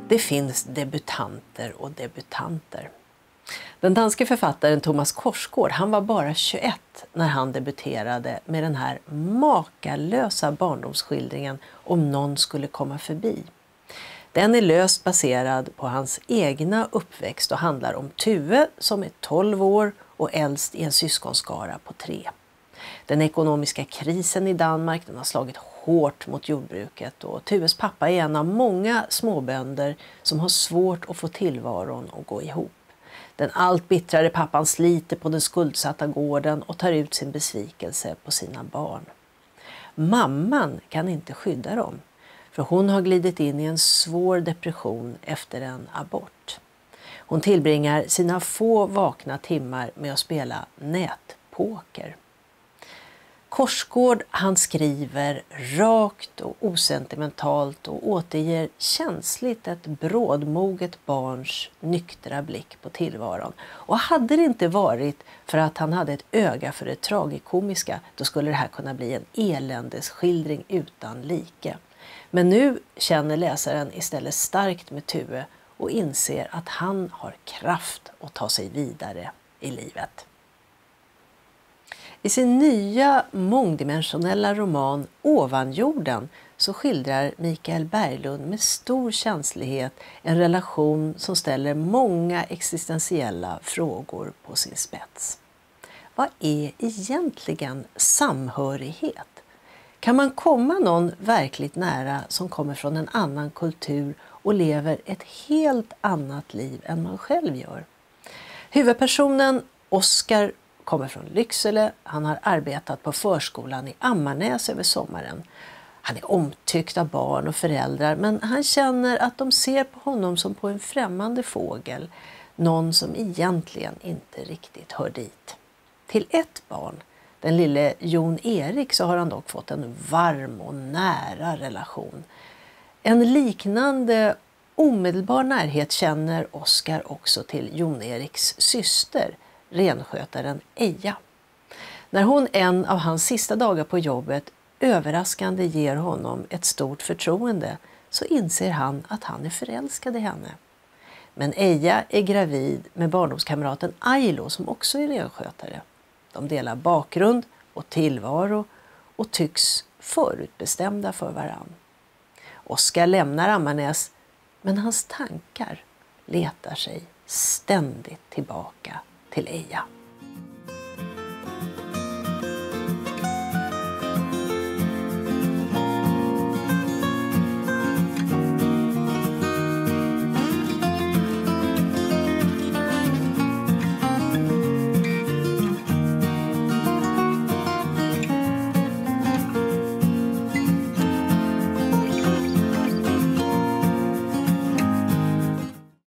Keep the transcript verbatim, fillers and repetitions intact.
Det finns debutanter och debutanter. Den danske författaren Thomas Korsgaard, han var bara tjugoett när han debuterade med den här makalösa barndomsskildringen Om någon skulle komma förbi. Den är löst baserad på hans egna uppväxt och handlar om Tue som är tolv år och äldst i en syskonskara på tre. Den ekonomiska krisen i Danmark, den har slagit hårt mot jordbruket och Tues pappa är en av många småbönder som har svårt att få tillvaron att gå ihop. Den allt bittrare pappan sliter på den skuldsatta gården och tar ut sin besvikelse på sina barn. Mamman kan inte skydda dem, för hon har glidit in i en svår depression efter en abort. Hon tillbringar sina få vakna timmar med att spela nätpoker. Korsgaard, han skriver rakt och osentimentalt och återger känsligt ett brådmoget barns nyktra blick på tillvaron. Och hade det inte varit för att han hade ett öga för det tragikomiska, då skulle det här kunna bli en eländesskildring utan like. Men nu känner läsaren istället starkt med Tue och inser att han har kraft att ta sig vidare i livet. I sin nya mångdimensionella roman Ovanjorden så skildrar Mikael Berglund med stor känslighet en relation som ställer många existentiella frågor på sin spets. Vad är egentligen samhörighet? Kan man komma någon verkligt nära som kommer från en annan kultur och lever ett helt annat liv än man själv gör? Huvudpersonen Oskar kommer från Lycksele. Han har arbetat på förskolan i Ammarnäs över sommaren. Han är omtyckt av barn och föräldrar, men han känner att de ser på honom som på en främmande fågel. Någon som egentligen inte riktigt hör dit. Till ett barn, den lille Jon Erik, så har han dock fått en varm och nära relation. En liknande omedelbar närhet känner Oskar också till Jon Eriks syster, renskötaren Eja. När hon en av hans sista dagar på jobbet överraskande ger honom ett stort förtroende så inser han att han är förälskad i henne. Men Eja är gravid med barndomskamraten Ailo som också är renskötare. De delar bakgrund och tillvaro och tycks förutbestämda för varann. Oskar lämnar Ammarnäs, men hans tankar letar sig ständigt tillbaka till Eja.